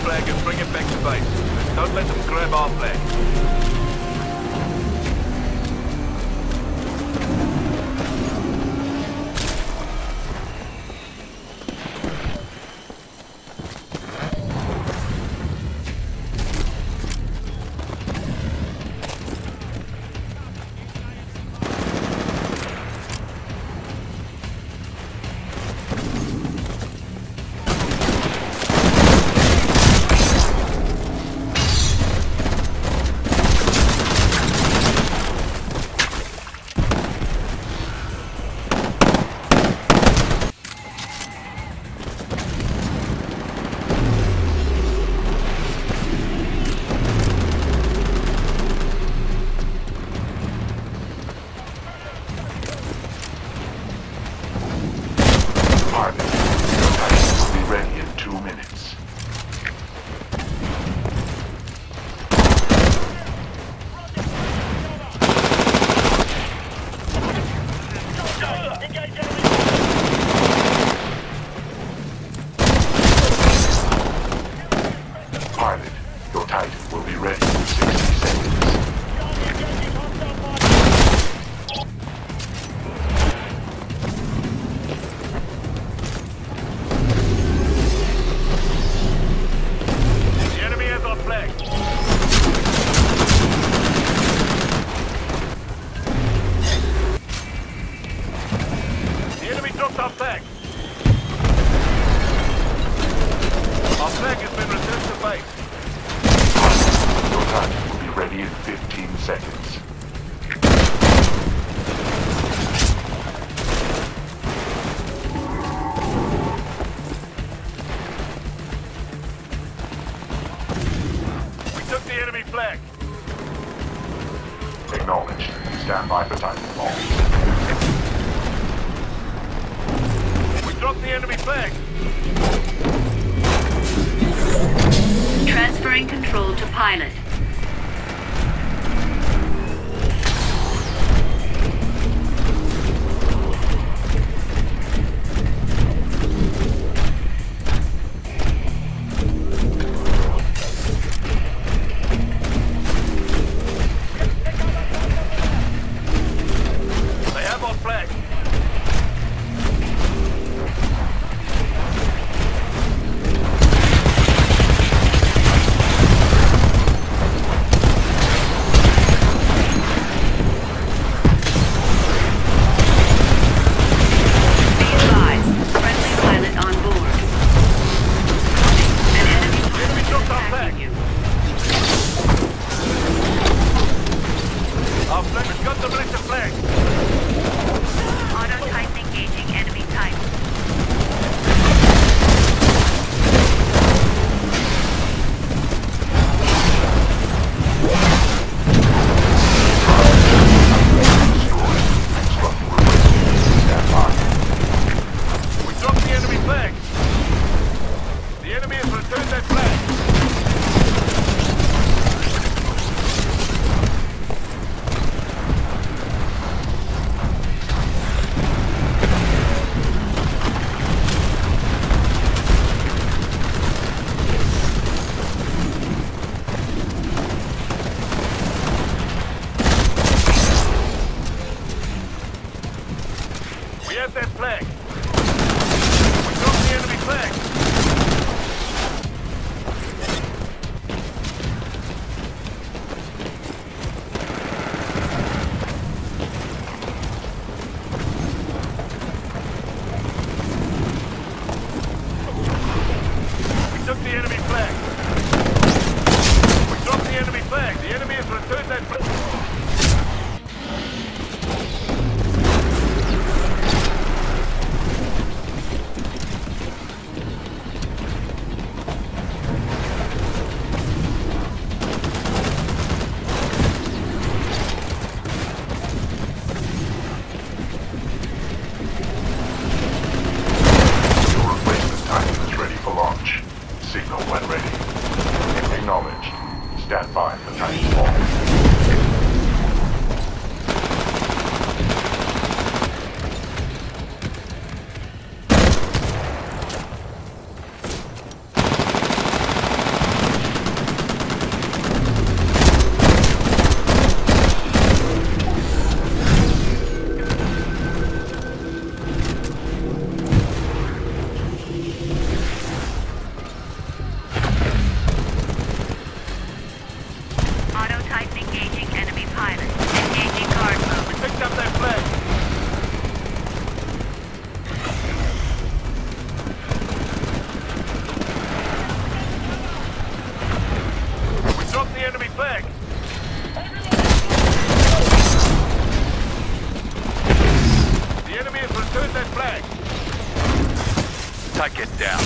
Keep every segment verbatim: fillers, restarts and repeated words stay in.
flag and bring it back to base. Don't let them grab our flag. Acknowledged. Stand by for Titanfall. We dropped the enemy flag. Transferring control to pilot. Take it down.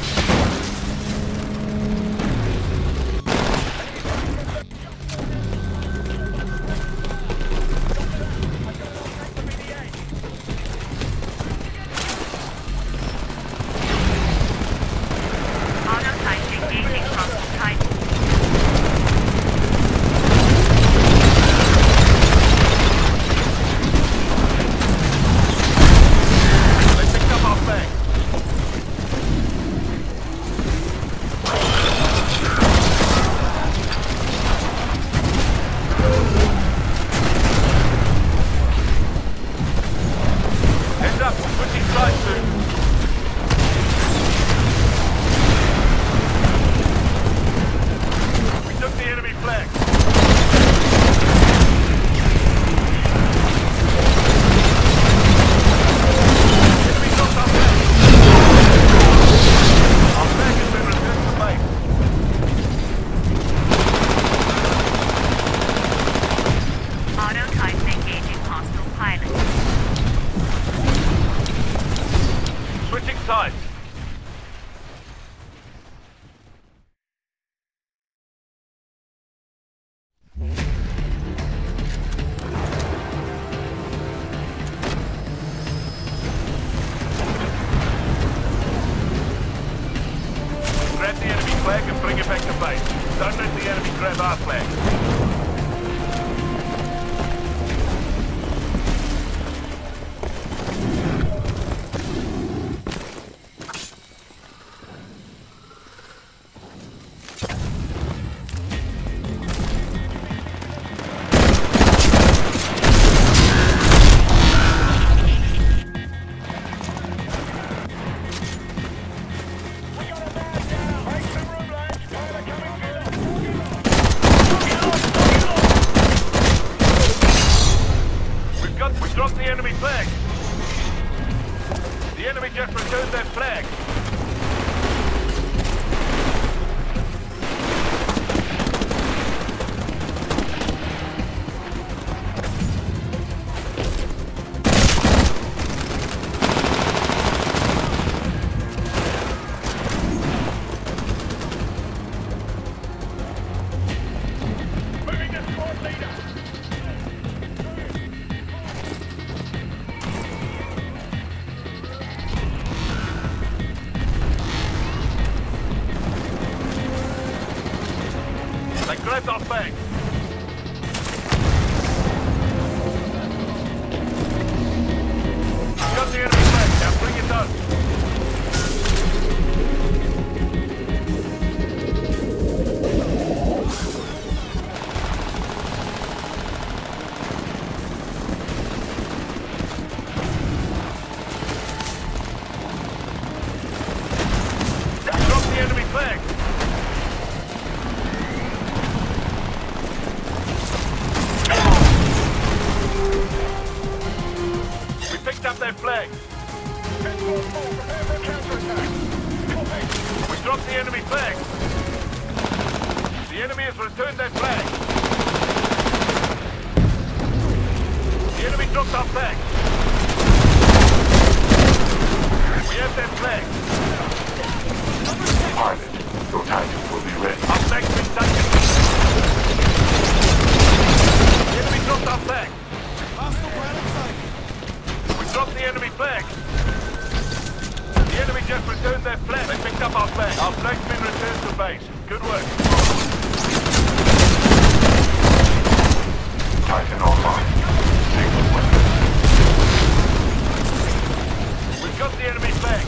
Grabbed our flag. Got the enemy flag, now bring it down. Drop the enemy flag. Up their flag. We dropped the enemy flag. The enemy has returned their flag. The enemy dropped our flag. We have their flag. Pilot, your Titan will be ready. Our flag's been taken. The enemy dropped our flag. Drop the enemy flag. The enemy just returned their flag. They picked up our flag. Our flag's been returned to base. Good work. Titan online. Signal weapon. We've got the enemy flag.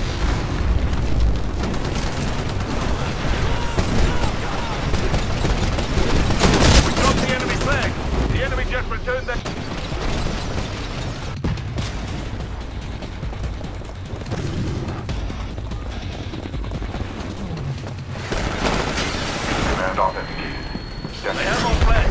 We dropped the enemy flag. The enemy just returned their... Authenticated. Step They have on flag.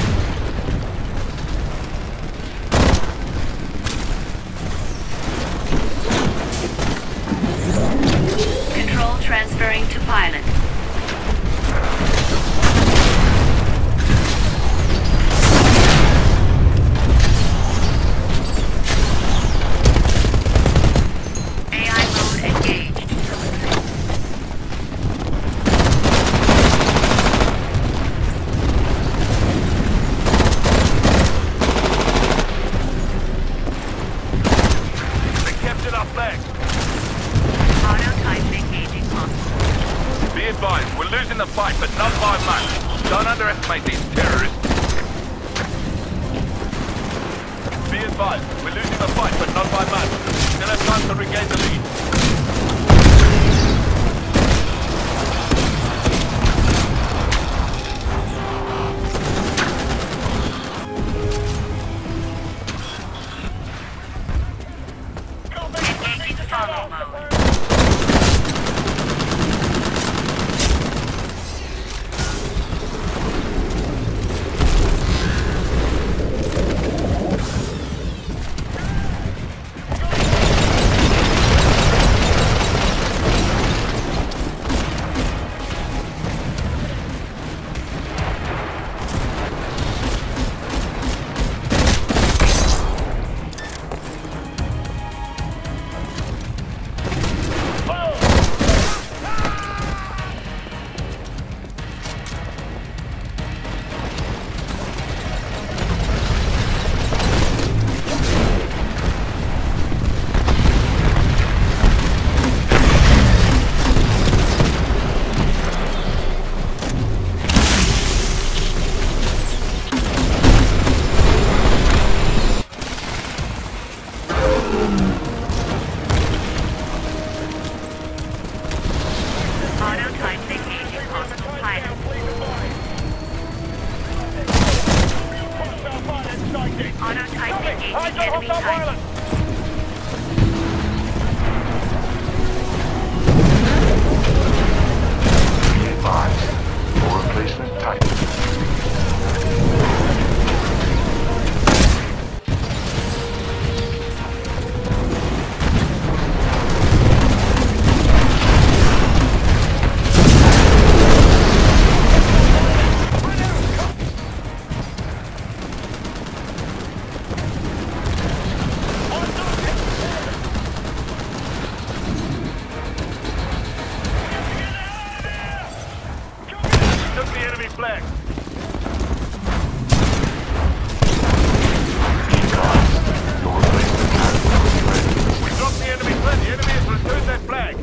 Control transferring to pilot. A I mode engaged. losing the fight, but not by much. Don't underestimate these terrorists. Be advised, we're losing the fight, but not by much. Still have time to regain the lead. Engaging follow mode. Autotype engaging enemy type. Be advised. For replacement type. Flag. We dropped the enemy flag. The enemy has returned that flag.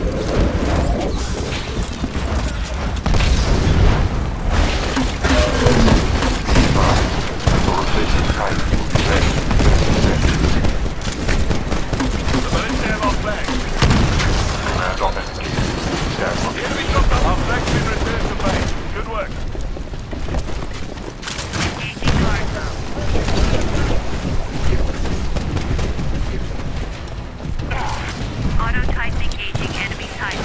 The Berlin airlock flag. Command authenticated. Stand by. The enemy dropped our flag's been returned to base. Good work. Autotype engaging enemy type.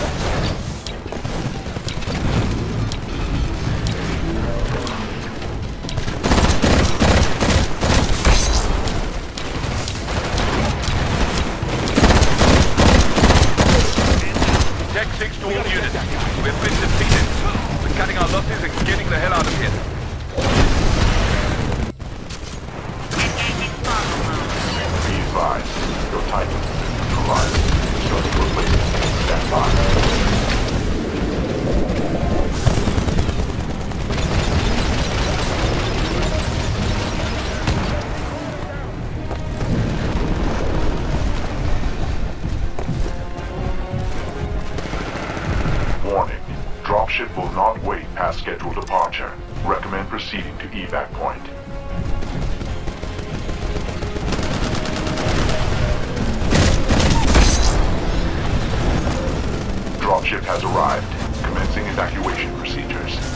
Tech six to all units. We've been defeated. We're cutting our losses and getting the hell out of here. Engaging follow mode. Be advised. Your Titan neutralized. Start to replace. Stand by. Warning. Dropship will not wait past scheduled departure. Recommend proceeding to evac point. Dropship has arrived. Commencing evacuation procedures.